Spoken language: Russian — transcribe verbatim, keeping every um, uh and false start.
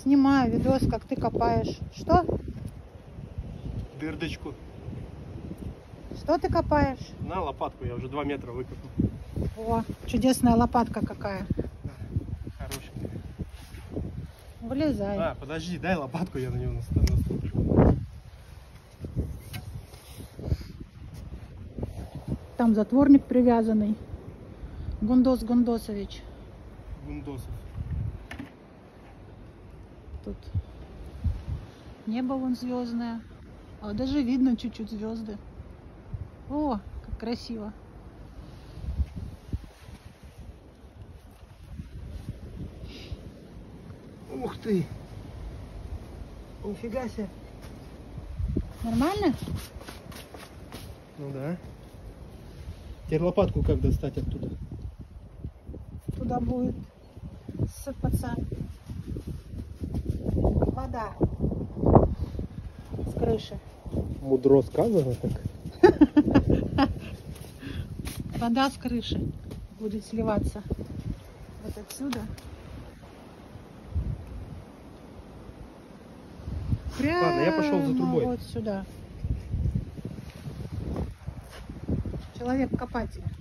Снимаю видос, как ты копаешь. Что? Дырдочку. Что ты копаешь? На лопатку, я уже два метра выкопал. О, чудесная лопатка какая. Хорошая. Вылезай. А, подожди, дай лопатку, я на нее наступлю. Там затворник привязанный. Гундос Гундосович. Гундосов. Тут небо вон звездное. А даже видно чуть-чуть звезды. О, как красиво. Ух ты! Нифига себе! Нормально? Ну да. Теперь лопатку как достать оттуда? Туда будет сыпаться вода с крыши. Мудро сказано так. Вода с крыши будет сливаться вот отсюда. Прямо Ладно, я пошел за трубой. вот сюда. Человек-копатель.